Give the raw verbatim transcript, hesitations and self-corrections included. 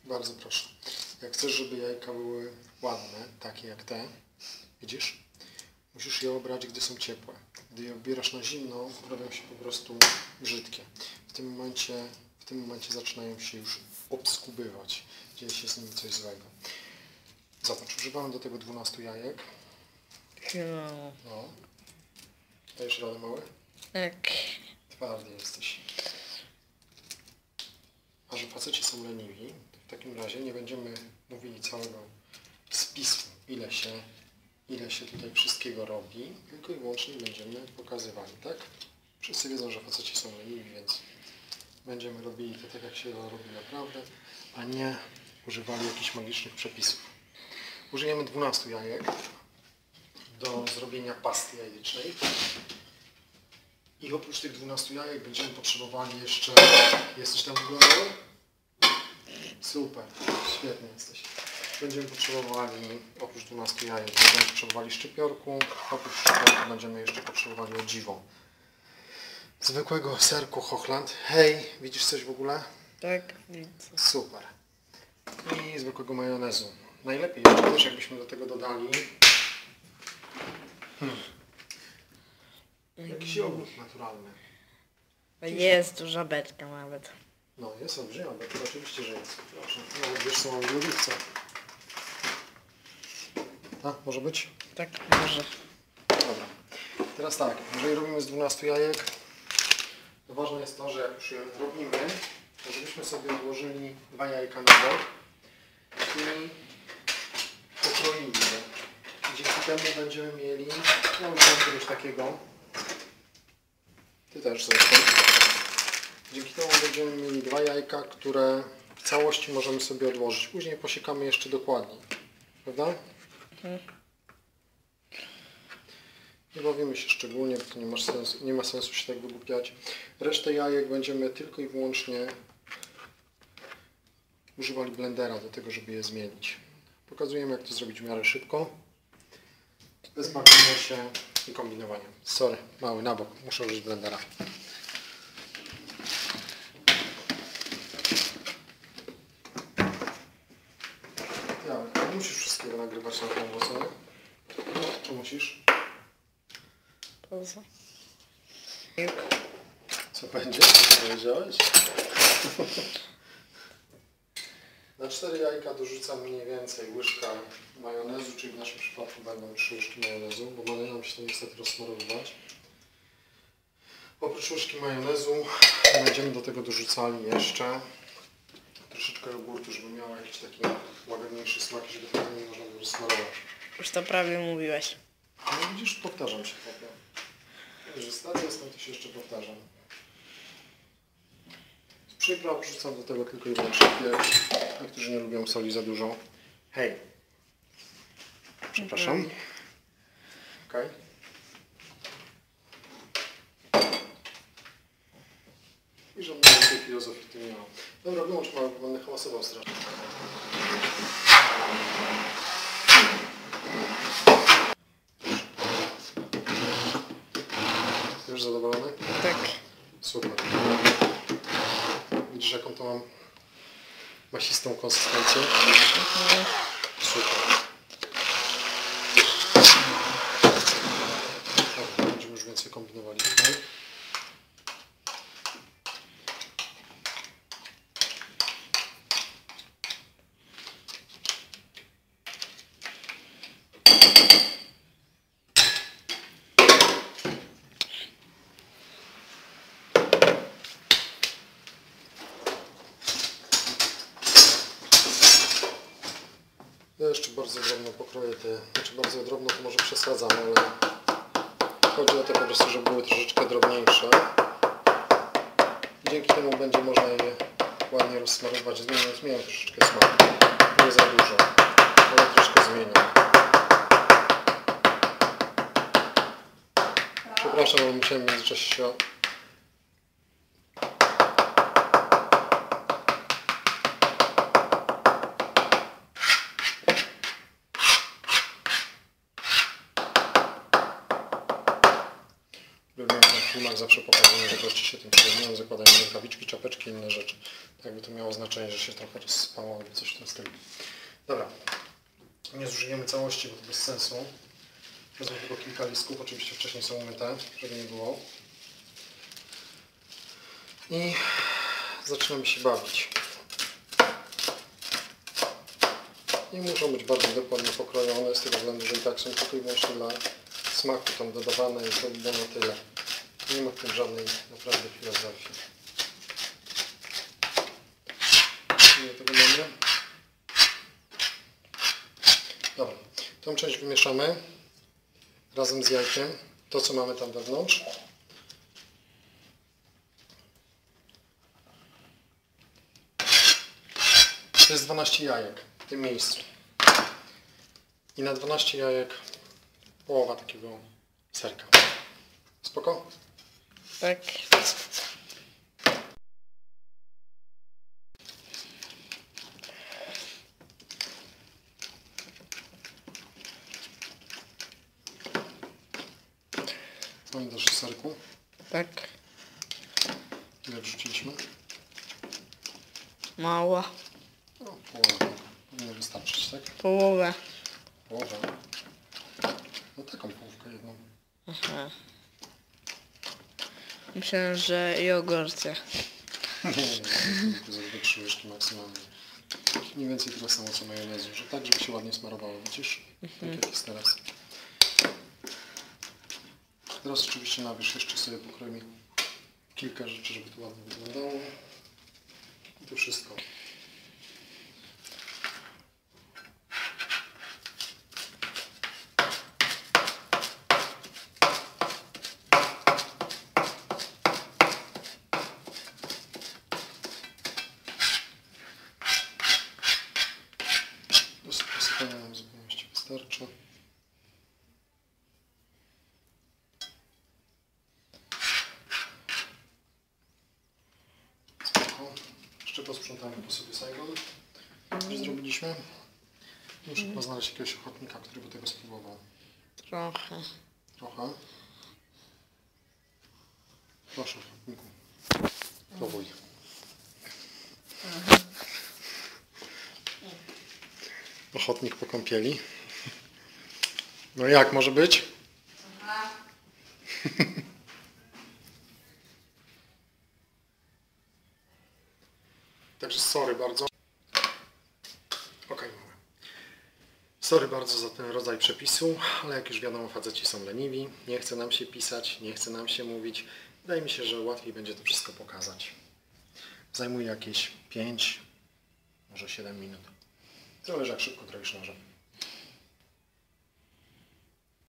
Bardzo proszę. Jak chcesz, żeby jajka były ładne, takie jak te, widzisz? Musisz je obrać, gdy są ciepłe. Gdy je obierasz na zimno, robią się po prostu brzydkie. W tym momencie, w tym momencie zaczynają się już obskubywać. Dzieje się z nimi coś złego. Zobacz, używamy do tego dwunastu jajek. No. No. Dajesz radę, mały? Tak. Twardy jesteś. A że faceci są leniwi, to w takim razie nie będziemy mówili całego spisu, ile się, ile się tutaj wszystkiego robi, tylko i wyłącznie będziemy pokazywali, tak? Wszyscy wiedzą, że faceci są leniwi, więc będziemy robili to tak, jak się robi naprawdę, a nie używali jakichś magicznych przepisów. Użyjemy dwunastu jajek do zrobienia pasty jajecznej. I oprócz tych dwunastu jajek będziemy potrzebowali jeszcze... Jesteś tam wyglądały? Super, świetnie jesteś. Będziemy potrzebowali, oprócz dwunastu jajek, będziemy potrzebowali szczypiorku. Oprócz szczypiorku będziemy jeszcze potrzebowali o dziwo zwykłego serku Hochland. Hej, widzisz coś w ogóle? Tak, widzę. Super. I zwykłego majonezu. Najlepiej jeszcze też, jakbyśmy do tego dodali hmm. jakiś jogurt naturalny. Jest duża beczka nawet. No, jest olbrzyma, bo to oczywiście, że jest. Proszę, nawet wiesz, co mam w lodówce. Tak, może być? Tak, może. Dobra. Teraz tak, jeżeli robimy z dwunastu jajek, to ważne jest to, że jak już je robimy, to żebyśmy sobie odłożyli dwa jajka na bok i pokroili je. Dzięki temu będziemy mieli, ja użyłem czegoś takiego, ty też zresztą. Dzięki temu będziemy mieli dwa jajka, które w całości możemy sobie odłożyć. Później posiekamy jeszcze dokładniej. Prawda? Mhm. Nie bawimy się szczególnie, bo to nie ma sensu, nie ma sensu się tak wygłupiać. Resztę jajek będziemy tylko i wyłącznie używali blendera do tego, żeby je zmienić. Pokazujemy, jak to zrobić w miarę szybko. Bez bawienia się i kombinowania. Sorry, mały na bok, muszę użyć blendera. Ja, nie musisz wszystkiego nagrywać na tą głosę. Co musisz? Poza. Co będzie? Co powiedziałeś? Na cztery jajka dorzucam mniej więcej łyżka majonezu, czyli w naszym przypadku będą trzy łyżki majonezu, bo będę nam się to niestety rozsmarowywać. Oprócz łyżki majonezu będziemy do tego dorzucali jeszcze troszeczkę jogurtu, żeby miał jakiś taki łagodniejszy smak, żeby tego nie można było rozsmarować. Już to prawie mówiłeś. No widzisz, powtarzam się trochę. Że stary jestem, to się jeszcze powtarzam. Z przypraw wrzucam do tego tylko i wyłącznie pieprz. Niektórzy nie lubią soli za dużo. Hej. Przepraszam. Mhm. Okej. I żadnej tej filozofii w tym nie ma. Dobra, wyłącz mały, bo będę hałasował strasznie. Już zadowolony? Tak. Super. Widzisz, jaką to mam masistą konsystencję? Mhm. Super. Dobra, będziemy już więcej kombinowali tutaj. Ja jeszcze bardzo drobno pokroję te, znaczy bardzo drobno to może przesadzam, ale chodzi o to po prostu, żeby były troszeczkę drobniejsze. Dzięki temu będzie można je ładnie rozsmarować, zmienią, zmienią troszeczkę smak. Nie za dużo, ale troszkę zmienią. Przepraszam, ale musiałem w międzyczasie się... Robiłem na chwilę filmach zawsze pokazuję, że goście się tym przejmują, zakładają rękawiczki, czapeczki i inne rzeczy. Tak jakby to miało znaczenie, że się trochę rozsypało albo coś w tym stylu. Dobra, nie zużyjemy całości, bo to bez sensu. Wezmę tylko kilka listków, oczywiście wcześniej są umyte, żeby nie było. I zaczynamy się bawić. I muszą być bardzo dokładnie pokrojone, z tego względu, że i tak są tylko i wyłącznie dla smaku tam dodawane i to by było na tyle. Nie ma w tym żadnej naprawdę filozofii. Ile tego mamy? Dobra, tą część wymieszamy razem z jajkiem, to co mamy tam wewnątrz. To jest dwanaście jajek w tym miejscu. I na dwanaście jajek połowa takiego serka. Spoko? Tak. Pamiętasz o serku? Tak. Ile wrzuciliśmy? Mała. No, połowę. Powinno wystarczyć, tak? Połowę. Połowę. No taką połówkę jedną. Aha. Myślałem, że jogurcie. Nie, nie, nie. Tylko za dwie trzy łyżki maksymalnie. Mniej więcej tyle samo co majonezu, że tak, żeby się ładnie smarowało. Widzisz? Tak jak jest teraz. Teraz oczywiście na wierzch jeszcze sobie pokroimy kilka rzeczy, żeby to ładnie wyglądało. I to wszystko. Do posypania nam w zupełności wystarczy. Jeszcze posprzątamy po sobie Saigon. Już zrobiliśmy. Muszę chyba znaleźć jakiegoś ochotnika, który by tego spróbował. Trochę. Trochę. Proszę, ochotniku. Próbuj. Ochotnik po kąpieli. No jak może być? Także sorry bardzo. Ok, mamy. Sorry bardzo za ten rodzaj przepisu, ale jak już wiadomo, faceci są leniwi. Nie chce nam się pisać, nie chce nam się mówić. Wydaje mi się, że łatwiej będzie to wszystko pokazać. Zajmuje jakieś pięć, może siedem minut. Zależy jak szybko kroisz nożem.